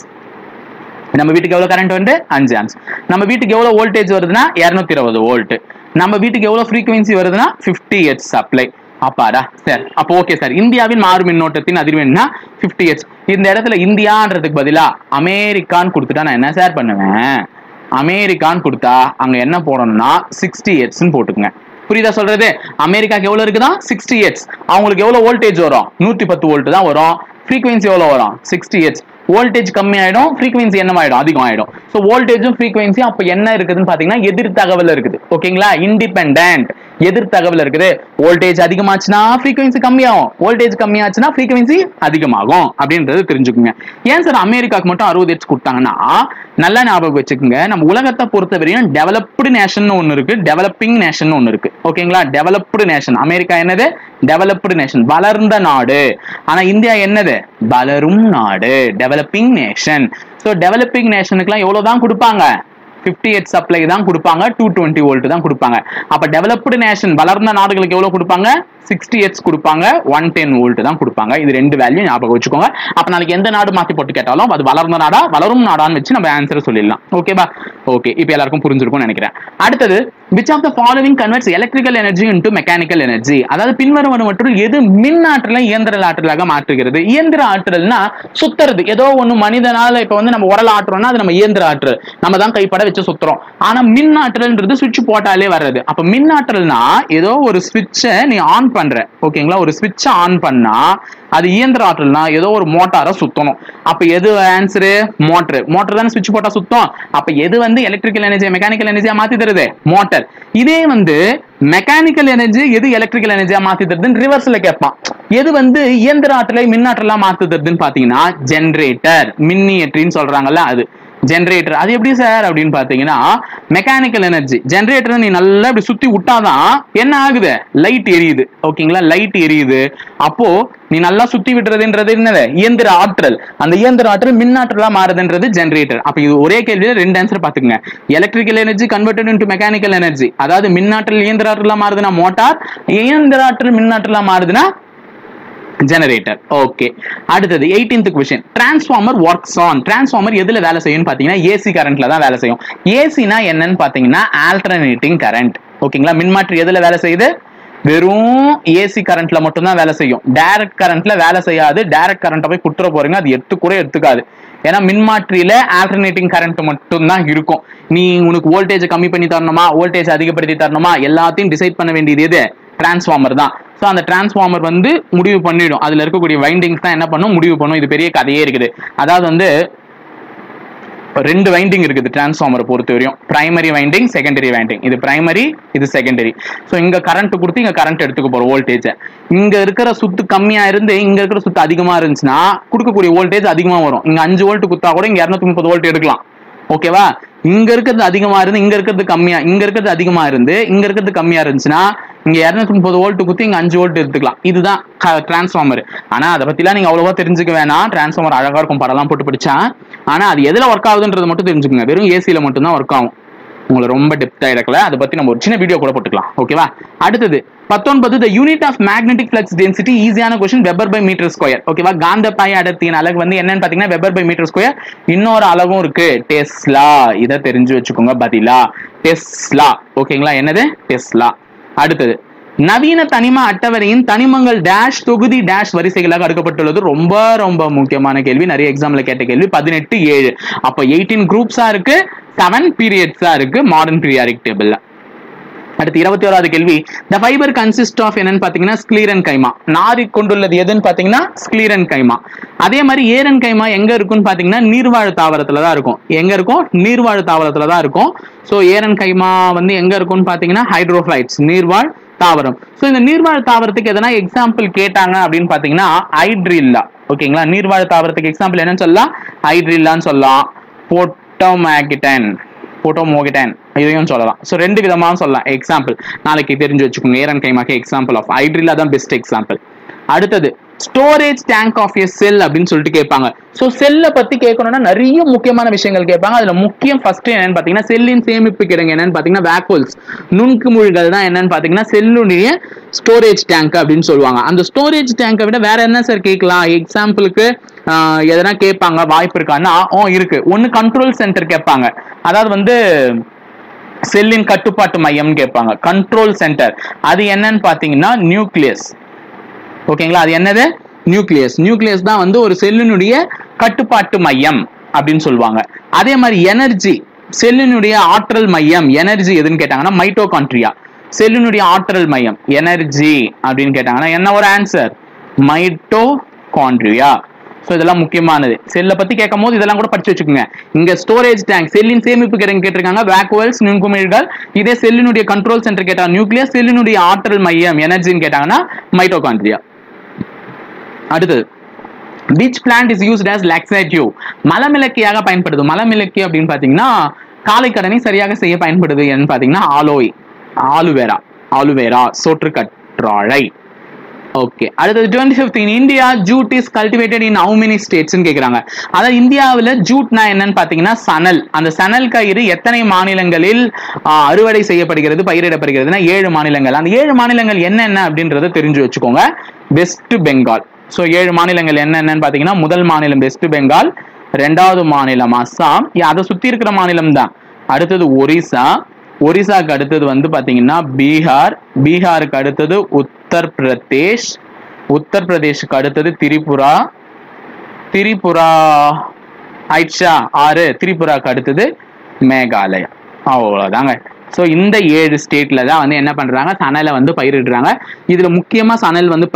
நம்ம வீட்டுக்கு எவ்வளவு கரண்ட் வந்து 5 ஆம்ப்ஸ். நம்ம வீட்டுக்கு எவ்வளவு வோல்டேஜ் வருதுன்னா 220 வோல்ட். நம்ம வீட்டுக்கு எவ்வளவு ஃப்ரீக்வன்சி வருதுன்னா 50 ஹெர்ட்ஸ் சப்ளை. அப்பாடா சார், அப்போ ஓகே சார். இந்தியாவின் மாறும் மின்னோட்டத்தின் அதிர்வெண்னா 50 ஹெர்ட்ஸ். இந்த இடத்துல இந்தியான்றதுக்கு பதிலா அமெரிக்கான்னு கொடுத்துட்டா நான் என்ன சார் பண்ணுவேன், அமெரிக்கான்னு கொடுத்தா அங்க என்ன போடணும்னா 60 ஹெர்ட்ஸ்னு போட்டுக்குங்க. புரியுதா சொல்றது? அமெரிக்காக்கு எவ்வளவு இருக்குதா 60 ஹெர்ட்ஸ். அவங்களுக்கு எவ்வளவு வோல்டேஜ் வரும், 110 வோல்ட் தான் வரும். ஃப்ரீக்வன்சி எவ்வளவு வரும், 60 ஹெர்ட்ஸ். வோல்டேஜ் கம்மி ஆயிடும், ஃப்ரீக்வன்சி என்னவாயிடும், அதிகம் ஆயிடும். ஸோ வோல்டேஜும் ஃப்ரீக்வன்சியும் அப்ப என்ன இருக்குதுன்னு பாத்தீங்கன்னா எதிர் தகவல் இருக்குது. ஓகேங்களா? இண்டிபெண்டன்ட் எதிர் தகவல் இருக்குது. வோல்டேஜ் அதிகமாச்சுன்னா ஃப்ரீக்வன்சி கம்மியாகும், வோல்டேஜ் கம்மியாச்சுன்னா ஃப்ரீக்வன்சி அதிகமாகும் அப்படின்றது தெரிஞ்சுக்குங்க. ஏன் சார் அமெரிக்காக்கு மட்டும் 60 ஹெர்ட்ஸ் கொடுத்தாங்கன்னா, நல்லா ஞாபகம் வச்சுக்கோங்க, நம்ம உலகத்தை பொறுத்த வரையும் டெவலப்டு நேஷன் ஒன்னு இருக்கு, டெவலப்பிங் நேஷன் ஒன்னு இருக்கு. ஓகேங்களா? டெவலப்டு நேஷன் அமெரிக்கா என்னது, டெவலப்டு நேஷன், வளர்ந்த நாடு. ஆனா இந்தியா என்னது, வளரும் நாடு, டெவலப்பிங் நேஷன். சோ டெவலப்பிங் நேஷனுக்குலாம் எவ்வளவு தான் கொடுப்பாங்க, 50 ஹெர்ட்ஸ் சப்ளை தான் கொடுப்பாங்க, 220 வோல்ட் தான் கொடுப்பாங்க. அப்ப டெவலப்டு நேஷன் வளர்ந்த நாடுகளுக்கு எவ்வளவு கொடுப்பாங்க, 60 ஹெர்ட்ஸ் கொடுப்பாங்க, 110 வோல்ட் தான் கொடுப்பாங்க. இது ரெண்டு வேல்யூ ஞாபகம் வச்சுக்கோங்க. அப்ப நாளைக்கு எந்த நாடு மாத்தி போட்டு கேட்டாலும் அது வளர்ந்த நாடா வளரும் நாடான்னு வச்சு நம்ம ஆன்சர் சொல்லிடலாம். ஓகேவா? ஓகே, இப்போ எல்லாருக்கும் புரிஞ்சிருக்கும்னு நினைக்கிறேன். அடுத்தது, which of the following converts electrical energy into mechanical energy? அதாவது பின்வருவனவற்றுள் எது மின் ஆற்றலை இயந்திர ஆற்றலாக மாற்றுகிறது? இயந்திர ஆற்றல்னா சுத்துறது, ஏதோ ஒண்ணு மனிதனால இப்ப வந்து நம்ம உரல் ஆட்டுறோம்னா அது நம்ம இயந்திர ஆற்றல், நம்ம தான் கைப்பட வச்சு சுத்துறோம். ஆனா மின் ஆற்றல்ன்றது சுவிட்ச் போட்டாலே வர்றது. அப்ப மின் ஆற்றல்னா ஏதோ ஒரு சுவிட்சை நீ ஆன் பண்ற. ஓகேங்களா? ஒரு சுவிட்சை ஆன் பண்ணா அது இயந்திர ஆற்றல்னா ஏதோ ஒரு மோட்டாரை சுத்தணும். அப்ப எது ஆன்சரு, மோட்டர். மோட்டர் தானே சுவிட்ச் போட்டா சுத்தம். அப்ப எது வந்து எலக்ட்ரிக்கல் எனர்ஜி மெக்கானிக்கல் எனர்ஜியா மாத்தி தருது, மோட்டர். இதே வந்து மெக்கானிக்கல் எனர்ஜி எது எலக்ட்ரிக்கல் எனர்ஜியா மாத்தி தருதுன்னு ரிவர்ஸ்ல கேட்பான். எது வந்து இயந்திர ஆற்றலை மின் ஆற்றலா மாத்தி தருதுன்னு பாத்தீங்கன்னா ஜெனரேட்டர், மின்னியற்றின்னு சொல்றாங்கல்ல அது ஜெனரேட்டர். அது எப்படி சார் அப்படின்னு பாத்தீங்கன்னா, மெக்கானிக்கல் எனர்ஜி ஜெனரேட்டர் நீ நல்லா இப்படி சுத்தி விட்டாதான் என்ன ஆகுது, லைட் எரியுது. ஓகேங்களா? லைட் எரியுது. அப்போ நீ நல்லா சுத்தி விடுறதுன்றது என்னது, இயந்திர ஆற்றல். அந்த இயந்திர ஆற்றல் மின் ஆற்றலா மாறுதுன்றது ஜெனரேட்டர். அப்ப இது ஒரே கேள்வியில ரெண்டு ஆன்சர் பாத்துக்கங்க. Electrical energy converted into mechanical energy, அதாவது மின் ஆற்றல் இயந்திர ஆற்றலா மாறுதுன்னா மோட்டார், இயந்திர ஆற்றல் மின் ஆற்றலா மாறுதுன்னா ஜெனரேட்டர். ஓகே, அடுத்தது 18th question. Transformer works on. Transformer எதுல வேலை செய்யும் பாத்தீங்கன்னா ஏசி கரண்ட்ல தான் வேலை செய்யும். ஏசினா என்னன்னு பாத்தீங்கன்னா ஆல்டர்னேட்டிங் கரண்ட். ஓகேங்களா? மின்மாற்றி எதுல வேலை செய்யுது, வெறும் ஏசி கரண்ட்ல மட்டும் தான் வேலை செய்யும். டைரக்ட் கரண்ட்ல வேலை செய்யாது. டைரக்ட் கரண்ட்டை போய் குத்துற போறீங்க, அது எடுத்துக்காது. ஏன்னா மின்மாற்றியில ஆல்டர்னேட்டிங் கரண்ட் மட்டும் தான் இருக்கும். நீ உனக்கு வோல்டேஜ் கம்மி பண்ணி தரணுமா, வோல்டேஜ் அதிகப்படுத்தி தரணுமா, எல்லாத்தையும் டிசைட் பண்ண வேண்டியது எது, டிரான்ஸ்ஃபார்மர் தான். சோ அந்த டிரான்ஸ்ஃபார்மர் வந்து முடிவு பண்ணிடும். அதுல இருக்கக்கூடிய வைண்டிங்ஸ் தான் என்ன பண்ணும், முடிவு பண்ணும். இது பெரிய கதையே இருக்குது. அதாவது வந்து ரெண்டு வைண்டிங் இருக்குது டிரான்ஸ்ஃபார்மரை பொறுத்த வரையும், பிரைமரி வைண்டிங், செகண்டரி வைண்டிங். இது பிரைமரி, இது செகண்டரி. சோ இங்க கரண்ட் கொடுத்து இங்க கரண்ட் எடுத்துக்க போறோம் வோல்டேஜ். இங்க இருக்கிற சுத்து கம்மியா இருந்து இங்க இருக்கிற சுத்து அதிகமா இருந்துச்சுன்னா கொடுக்கக்கூடிய வோல்டேஜ் அதிகமா வரும். இங்க 5 வோல்ட் குத்தா கூட இங்க 230 வோல்ட் எடுக்கலாம். ஓகேவா? இங்க இருக்கிறது அதிகமா இருந்து இங்க இருக்கிறது கம்மியா, இங்க இருக்கிறது அதிகமா இருந்து இங்க இருக்கிறது கம்மியா இருந்துச்சுன்னா இங்க 230 வோல்ட் குத்தி இங்க 5 வோல்ட் எடுத்துக்கலாம். இதுதான் டிரான்ஸ்ஃபார்மர். ஆனா அதை பத்திலாம் நீங்க அவ்வளவா தெரிஞ்சுக்க வேணாம். டிரான்ஸ்ஃபார்மர் அழகா இருக்கும், படம்லாம் போட்டு படிச்சா. ஆனா அது எதுல ஒர்க் ஆகுதுன்றது மட்டும் தெரிஞ்சுக்கோங்க. வெறும் ஏசியில மட்டும் தான் ஒர்க் ஆகும். உங்களை ரொம்ப டெப்தா எடுக்கல, அதை பத்தி நம்ம ஒரு சின்ன வீடியோ கூட போட்டுக்கலாம். ஓகேவா? அடுத்தது 19. the unit of magnetic flux density. ஈஸியான question, weber per metre square. ஓகேவா? காந்தப்பாய் அடர்த்தியின் அலகு வந்து என்னன்னு பாத்தீங்கன்னா வெபர் பை மீட்டர் ஸ்கொயர். இன்னொரு அலகும் இருக்கு, டெஸ்லா. இதை தெரிஞ்சு வச்சுக்கோங்க பதிலா, டெஸ்லா. ஓகேங்களா? என்னது, டெஸ்லா. அடுத்தது, நவீன தனிம அட்டவணையின் தனிமங்கள் டேஷ் தொகுதி டேஷ் வரிசைகளாக அடுக்கப்பட்டுள்ளது. ரொம்ப ரொம்ப முக்கியமான கேள்வி, நிறைய எக்ஸாம்ல கேட்ட கேள்வி. 18-7. அப்ப 18 குரூப்ஸா இருக்கு, 7 பீரியட்ஸா இருக்கு மாடர்ன் பீரியாடிக் டேபிள்ல. அடுத்து 21வது கேள்வி, the fiber consists of என்னன்னு பாத்தீங்கன்னா ஸ்க்ளீரன் கைமா. நாரி கொண்டுள்ளது எதுன்னு பாத்தீங்கன்னா ஸ்க்ளீரன் கைமா. அதே மாதிரி ஏரன் கைமா எங்க இருக்குன்னு பாத்தீங்கன்னா நீர்வாழ் தாவரத்துல தான் இருக்கும். எங்க இருக்கும்? நீர்வாழ் தாவரத்துல தான் இருக்கும். சோ ஏரன் கைமா வந்து எங்க இருக்கும்னு பாத்தீங்கன்னா ஹைட்ரோஃபைட்ஸ், நீர்வாழ் தாவரம். சோ இந்த நீர்வாழ் தாவரத்துக்கு எதனா எக்ஸாம்பிள் கேட்டாங்க அப்படின்னு பாத்தீங்கன்னா ஹைட்ரில்லா. ஓகேங்களா? நீர்வாழ் தாவரத்துக்கு எக்ஸாம்பிள் என்னன்னு சொல்லலாம்? ஹைட்ரில்லான்னு சொல்லலாம், போட்டோமேகிட்டன், போட்டோமோகிட்டன் இதையும் சொல்லலாம். ஸோ ரெண்டு விதமா சொல்லலாம் எக்ஸாம்பிள். நாளைக்கு தெரிஞ்சு வச்சுக்கோங்க. ஏரன் கைமாக்கு எக்ஸாம்பிள் ஆஃப் ஹைட்ரில்லா தான் பெஸ்ட் எக்ஸாம்பிள். அடுத்தது storage tank of a cell அப்படின்னு சொல்லிட்டு கேட்பாங்க. ஸோ செல்லை பத்தி கேட்கணும்னா நிறைய முக்கியமான விஷயங்கள் கேட்பாங்க. அதுல முக்கியம் ஃபர்ஸ்ட் என்னன்னு பாத்தீங்கன்னா செல்லின் சேமிப்பு கிடங்கு என்னன்னு பாத்தீங்கன்னா வேக்குவல்ஸ், நுண்குமிழ்கள் தான் என்னன்னு பாத்தீங்கன்னா செல்லுடைய ஸ்டோரேஜ் டேங்க் அப்படின்னு சொல்லுவாங்க. அந்த ஸ்டோரேஜ் டேங்கை விட வேற என்ன சார் கேட்கலாம்? எக்ஸாம்பிளுக்கு எதனா கேட்பாங்க வாய்ப்பு இருக்கான்னா இருக்கு. ஒன்னு கண்ட்ரோல் சென்டர் கேட்பாங்க, அதாவது வந்து செல்லின் கட்டுப்பாட்டு மையம் கேட்பாங்க. கண்ட்ரோல் சென்டர் அது என்னன்னு பாத்தீங்கன்னா நியூக்ளியஸ். ஓகேங்களா? அது என்னது? நியூக்ளியஸ். நியூக்ளியஸ் தான் வந்து ஒரு செல்லினுடைய கட்டுப்பாட்டு மையம் அப்படின்னு சொல்லுவாங்க. அதே மாதிரி எனர்ஜி, செல்லினுடைய ஆற்றல் மையம் எனர்ஜி எதுன்னு கேட்டாங்கன்னா மைட்டோகாண்ட்ரியா. செல்லினுடைய ஆற்றல் மையம் எனர்ஜி அப்படின்னு கேட்டாங்கன்னா என்ன ஒரு ஆன்சர்? மைட்டோகாண்ட்ரியா. ஸோ இதெல்லாம் முக்கியமானது. செல்லை பத்தி கேட்கும் போது இதெல்லாம் கூட படிச்சு வச்சுக்கோங்க. இங்க ஸ்டோரேஜ் டேங்க், செல்லின் சேமிப்பு கிடங்கு கேட்டிருக்காங்க வேக்குவல்ஸ், நுண்குமிழ்கள். இதே செல்லினுடைய கண்ட்ரோல் சென்டர் கேட்டாங்க நியூக்ளியஸ், செல்லினுடைய ஆற்றல் மையம் எனர்ஜின்னு கேட்டாங்கன்னா மைட்டோகாண்ட்ரியா. அடுத்தது which plant is used as laxative? மலமிளக்கியாக பயன்படுது. மலமிளக்கி அப்படின்னு பாத்தீங்கன்னா காலைக்கடனை சரியாக செய்ய பயன்படுது என்று பாத்தீங்கன்னா ஆலோய், ஆலுவேரா, ஆலுவேரா சோற்றுக்கற்றாழை. ஓகே. அடுத்தது 25th, in India jute is cultivated in how many states ன்னு கேக்குறாங்க. அதாவது இந்தியாவில் ஜூட்னா என்னன்னு பாத்தீங்கன்னா சணல். அந்த சணல் கயிறு எத்தனை மாநிலங்களில் அறுவடை செய்யப்படுகிறது, பயிரிடப்படுகிறதுனா 7 மாநிலங்கள். அந்த 7 மாநிலங்கள் என்னென்ன அப்படின்றத தெரிஞ்சு வச்சுக்கோங்க. வெஸ்ட் பெங்கால். ஸோ 7 மாநிலங்கள் என்னென்னு பாத்தீங்கன்னா முதல் மாநிலம் வெஸ்ட் பெங்கால், 2வது மாநிலம் அஸ்ஸாம், அதை சுத்தி இருக்கிற மாநிலம் தான். அடுத்தது ஒரிசா, ஒரிசாக்கு அடுத்தது வந்து பாத்தீங்கன்னா பீகார், பீகாருக்கு அடுத்தது உத்தரப்பிரதேஷ், உத்தரப்பிரதேஷுக்கு அடுத்தது திரிபுரா, திரிபுரா ஆயிடுச்சா 6, திரிபுராக்கு அடுத்தது மேகாலயா. அவ்வளவுதாங்க. ஸோ இந்த 7 ஸ்டேட்ல தான் வந்து என்ன பண்றாங்க? சணலை வந்து பயிரிடுறாங்க. இதுல முக்கியமா சணல் வந்து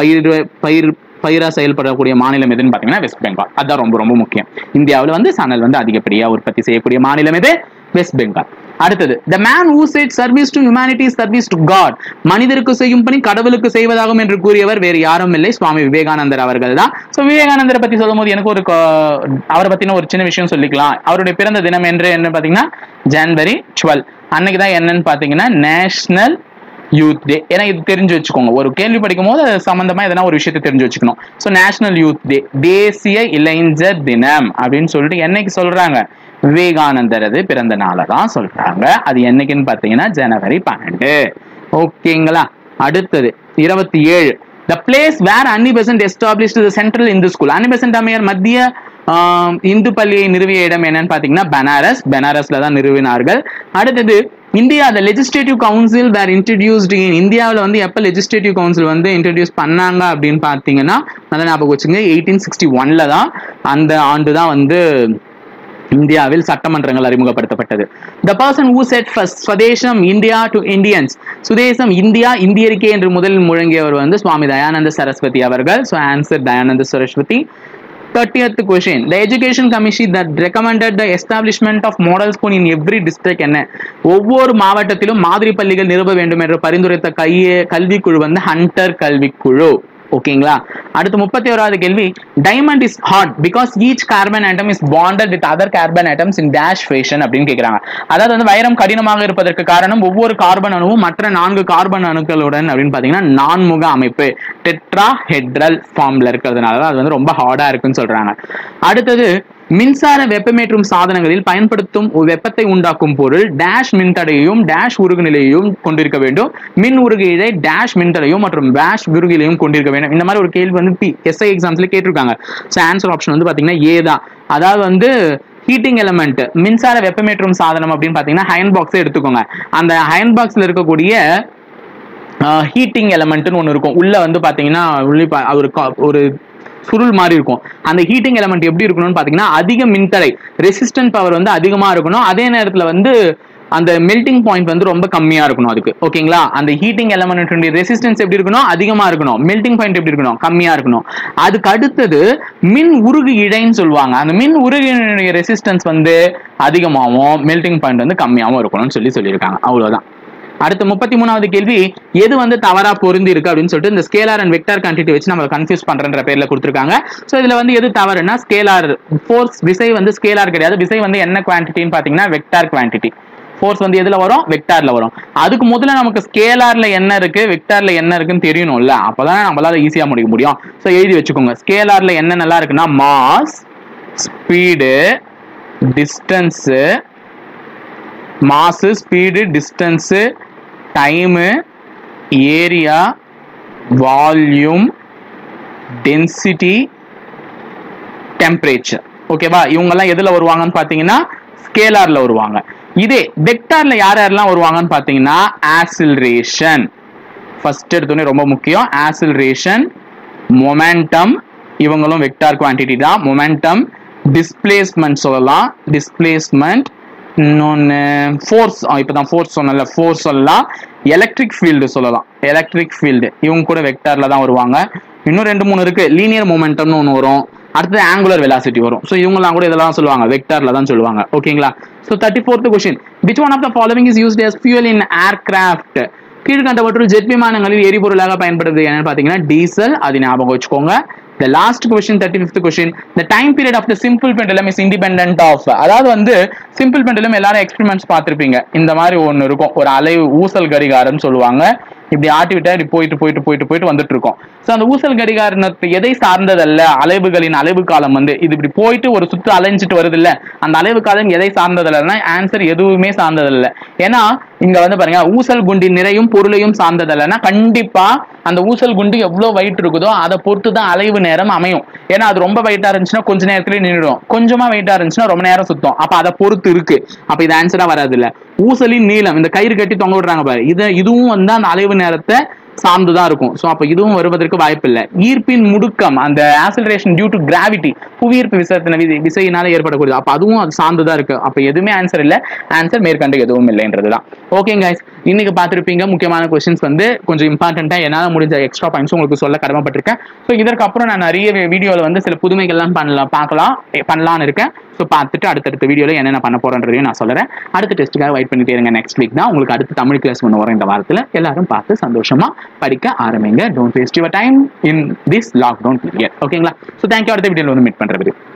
பயிரா செயல்படக்கூடிய மாநிலம் எதுன்னு பாத்தீங்கன்னா வெஸ்ட் பெங்கால். அதுதான் ரொம்ப ரொம்ப முக்கியம். இந்தியாவில் வந்து சணல் வந்து அதிகப்படியா உற்பத்தி செய்யக்கூடிய மாநிலம் எது? வெஸ்ட் பெங்கால். அடுத்தது the man who said service to humanity is service to God. மனிதருக்கு செய்யும் பணி கடவுளுக்கு செய்வதாகும் என்று கூறியவர் வேறு யாரும் இல்லை, சுவாமி விவேகானந்தர் அவர்கள் தான். ஸோ விவேகானந்தரை பத்தி சொல்லும் போது எனக்கு அவரை பத்தின ஒரு சின்ன விஷயம் சொல்லிக்கலாம். அவருடைய பிறந்த தினம் என்று என்ன பாத்தீங்கன்னா January 12. அன்னைக்கு தான் என்னன்னு பாத்தீங்கன்னா நேஷனல் யூத் டே. ஏன்னா இது தெரிஞ்சு வச்சுக்கோங்க. ஒரு கேள்வி படிக்கும் போது அது சம்பந்தமா எதனா ஒரு விஷயத்தை தெரிஞ்சு வச்சுக்கணும். ஸோ நேஷனல் யூத் டே, தேசிய இளைஞர் தினம் அப்படின்னு சொல்லிட்டு என்னைக்கு சொல்றாங்க? விவேகானந்தரது பிறந்த நாளை தான் சொல்றாங்க. அது என்னைக்குன்னு பாத்தீங்கன்னா January 12. ஓகேங்களா? அடுத்தது 27, the place where Annie Besant established the central Hindu school. Annie Besant அம்மையார் மத்திய இந்து பள்ளியை நிறுவிய இடம் என்னன்னு பாத்தீங்கன்னா பனாரஸ். பனாரஸ்ல தான் நிறுவினார்கள். அடுத்தது India the legislative council were introduced in. இந்தியாவில் வந்து எப்ப legislative council வந்து இன்ட்ரடியூஸ் பண்ணாங்க அப்படின்னு பாத்தீங்கன்னா நல்லா ஞாபகம் வச்சுங்க 1861 தான். அந்த ஆண்டு தான் வந்து இந்தியாவில் சட்டமன்றங்கள் அறிமுகப்படுத்தப்பட்டது. the person who said first ஸ்வதேசம் இந்தியா to Indians, சுதேசம் இந்தியா இந்தியருக்கே என்று முதலில் முழங்கியவர் வந்து சுவாமி தயானந்த சரஸ்வதி அவர்கள். So answer Dayananda Saraswati. 30th question, the education commission that recommended the establishment of model school in every district என்ன? ஒவ்வொரு மாவட்டத்திலும் மாதிரி பள்ளிகள் நிறுவ வேண்டும் என்று பரிந்துரைத்த கல்விக்குழு வந்து ஹண்டர் கல்விக்குழு. ஓகேங்களா? அடுத்து 31வது கேள்வி, diamond is hard because each carbon atom is bonded with other carbon atoms in dash fashion அப்படின்னு கேக்குறாங்க. அதாவது வந்து வைரம் கடினமாக இருப்பதற்கு காரணம் ஒவ்வொரு கார்பன் அணுவும் மற்ற 4 கார்பன் அணுக்களுடன் அப்படின்னு பாத்தீங்கன்னா நான்முக அமைப்பு டெட்ராஹெட்ரல் ஃபார்ம்ல இருக்கிறதுனால அது வந்து ரொம்ப ஹார்டா இருக்குன்னு சொல்றாங்க. அடுத்தது மின்சார வெப்பமேற்றும் சாதனங்களில் பயன்படுத்தும் வெப்பத்தை உண்டாக்கும் பொருள் டேஷ் மின்தடையையும் டேஷ் உருகுநிலையையும் கொண்டிருக்க வேண்டும். மின் உருகிழை டேஷ் மின்தடையும் மற்றும் டேஷ் உருகிலையும் கொண்டிருக்க வேண்டும். இந்த மாதிரி ஒரு கேள்வி வந்து எஸ்ஐ எக்ஸாம்ஸ்ல கேட்டிருக்காங்க. ஸோ ஆன்சர் ஆப்ஷன் வந்து பாத்தீங்கன்னா ஏ தான். அதாவது வந்து ஹீட்டிங் எலமெண்ட் மின்சார வெப்பமேற்றும் சாதனம் அப்படின்னு பாத்தீங்கன்னா அயன் பாக்ஸ் எடுத்துக்கோங்க. அந்த அயன் பாக்ஸ்ல இருக்கக்கூடிய ஹீட்டிங் எலமெண்ட்னு ஒன்று இருக்கும். உள்ள வந்து பாத்தீங்கன்னா ஒரு சுருள் மாதிரி இருக்கும். அந்த ஹீட்டிங் எலமெண்ட் எப்படி இருக்கணும்னு பாத்தீங்கன்னா அதிக மின்தடை ரெசிஸ்டன்ட் பவர் வந்து அதிகமா இருக்கணும். அதே நேரத்துல வந்து அந்த மெல்டிங் பாயிண்ட் வந்து ரொம்ப கம்மியா இருக்கணும் அதுக்கு. ஓகேங்களா? அந்த ஹீட்டிங் எலமெண்ட் ரெசிஸ்டன்ஸ் எப்படி இருக்கணும்? அதிகமா இருக்கணும். மெல்டிங் பாயிண்ட் எப்படி இருக்கணும்? கம்மியா இருக்கணும். அதுக்கு அடுத்தது மின் உருகு இழைன்னு சொல்லுவாங்க. அந்த மின் உருகு ரெசிஸ்டன்ஸ் வந்து அதிகமாகவும் மெல்டிங் பாயிண்ட் வந்து கம்மியாகவும் இருக்கணும்னு சொல்லியிருக்காங்க. அவ்வளவுதான். அடுத்த 33வது கேள்வி, எது வந்து தவறா பொருந்தி இருக்கு அப்படின்னு சொல்லிட்டு இந்த ஸ்கேலார் அண்ட் வெக்டார் குவான்டிட்டி வச்சு நம்ம கன்ஃபியூஸ் பண்றன்ற பேர்ல கொடுத்திருக்காங்க. சோ இதுல வந்து எது தவறுனா ஸ்கேலார் ஃபோர்ஸ், விசை வந்து ஸ்கேலார் கிடையாது. விசை வந்து என்ன குவான்டிட்டின்னு பாத்தீங்கன்னா வெக்டார் குவான்டிட்டி. ஃபோர்ஸ் வந்து எதுல வரும்? வெக்டார்ல வரும். அதுக்கு முதல்ல நமக்கு ஸ்கேலார்ல என்ன இருக்கு, வெக்டார்ல என்ன இருக்குன்னு தெரியணும்ல. அப்பதான் நம்மளால ஈஸியா முடிக்க முடியும். சோ எழுதி வச்சுக்கோங்க. ஸ்கேலார்ல என்ன நல்லா இருக்குன்னா mass, speed, distance, mass, speed, distance, time, area, volume, density, temperature. ஓகேவா? இவங்க எல்லாம் எதுல வருவாங்கன்னு பாத்தீங்கன்னா ஸ்கேலார்ல வருவாங்க. இதே வெக்டார்ல யார் யாரெல்லாம் வருவாங்கன்னு பாத்தீங்கன்னா ஆக்சிலரேஷன் ஃபர்ஸ்ட் எடுத்தோடனே ரொம்ப முக்கியம். ஆக்சிலரேஷன், மொமெண்டம், இவங்களும் வெக்டார் குவான்டிட்டி தான். மொமெண்டம், டிஸ்பிளேஸ்மெண்ட் சொல்லலாம். டிஸ்பிளேஸ்மெண்ட், இன்னொன்னு ஃபோர்ஸ், இப்பதான் ஃபோர்ஸ் சொன்னல, ஃபோர்ஸ் சொல்லலாம். எலக்ட்ரிக் ஃபீல்டு சொல்லலாம். எலக்ட்ரிக் ஃபீல்டு இவங்க கூட வெக்டார்ல தான் வருவாங்க. இன்னும் 2-3 இருக்கு. லீனியர் மொமெண்டம்னு ஒன்று வரும். அடுத்து ஆங்குலர் வெலாசிட்டி வரும். ஸோ இவங்கலாம் கூட இதெல்லாம் சொல்லுவாங்க, வெக்டார்ல தான் சொல்லுவாங்க. ஓகேங்களா? So 34th question, which one of the following is used as fuel in aircraft? கீழ்கண்டவற்றுள் ஜெட் விமானங்களில் எரிபொருளாக பயன்படுது என்னன்னு பாத்தீங்கன்னா டீசல். அது ஞாபகம் வச்சுக்கோங்க. The last question, 35th question, the time period of the simple pendulum is independent of. அதாவது வந்து சிம்பிள் பெண்டலம் எல்லாரும் எக்ஸ்பெரிமெண்ட்ஸ் பார்த்திருப்பீங்க. இந்த மாதிரி ஒன்று இருக்கும், ஒரு அலை ஊசல் கடிகாரம் சொல்லுவாங்க. இப்படி ஆட்டி விட்டா இப்படி போயிட்டு வந்துட்டு இருக்கும். ஸோ அந்த ஊசல் கடிகாரத்தை எதை சார்ந்ததல்ல? அலைவுகளின் அலைவு காலம் வந்து இது இப்படி போயிட்டு ஒரு சுற்று அலைஞ்சிட்டு வருது இல்ல, அந்த அலைவு காலம் எதை சார்ந்ததல்ல? ஆன்சர் எதுவுமே சார்ந்ததல்ல. ஏன்னா இங்க வந்து பாருங்க, ஊசல் குண்டின் நிறையும் பொருளையும் சார்ந்ததல்லைன்னா கண்டிப்பா அந்த ஊசல் குண்டு எவ்வளவு வெயிட் இருக்குதோ அதை பொறுத்து தான் அலைவு நேரம் அமையும். ஏன்னா அது ரொம்ப வெயிட்டா இருந்துச்சுன்னா கொஞ்ச நேரத்துல நின்றுடும், கொஞ்சமா வெயிட்டா இருந்துச்சுன்னா ரொம்ப நேரம் சுத்தம். அப்ப அதை பொறுத்து இருக்கு. அப்ப இது ஆன்சரா வராது இல்ல. ஊசலின் நீளம், இந்த கயிறு கட்டி தொங்க விடுறாங்க பாரு, இதுவும் வந்து அந்த அலைவு நேரத்தை சார்ந்துதான் இருக்கும். சோ அப்ப இதுவும் வருவதற்கு வாய்ப்பு இல்லை. ஈர்ப்பின் முடுக்கம், அந்த ஆக்சிலரேஷன் டியூ டு கிராவிட்டி, புவியீர்ப்பு விசையினால ஏற்படக்கூடியது. அப்ப அதுவும் அது சார்ந்துதான் இருக்கு. அப்ப எதுவுமே ஆன்சர் இல்ல. ஆன்சர் மேற்கண்டு எதுவும் இல்லைன்றதுதான். ஓகே கைஸ், இன்னைக்கு பார்த்திருப்பீங்க முக்கியமான கொஸ்டின்ஸ் வந்து கொஞ்சம் இம்பார்ட்டன்டா என்னால முடிஞ்ச எக்ஸ்ட்ரா பாயிண்ட்ஸ் உங்களுக்கு சொல்ல கடமைப்பட்டிருக்கேன். ஸோ இதற்கு அப்புறம் நான் நிறைய வீடியோல வந்து சில புதுமைகள்லாம் பண்ணலாம்னு இருக்கேன். ஸோ பார்த்துட்டு அடுத்தடுத்த வீடியோல என்னென்ன பண்ண போறேன்றதையும் நான் சொல்றேன். அடுத்த டெஸ்ட்டுக்காக வெயிட் பண்ணிட்டே இருங்க. நெக்ஸ்ட் வீக் தான் உங்களுக்கு அடுத்த தமிழ் கிளாஸ் ஒன்று வரும். இந்த வாரத்தில் எல்லாரும் பார்த்து சந்தோஷமா படிக்க ஆரம்பிங்க. Don't waste your time in this lockdown period. ஓகேங்களா? So thank you. அடுத்த வீடியோல வந்து மீட் பண்றது.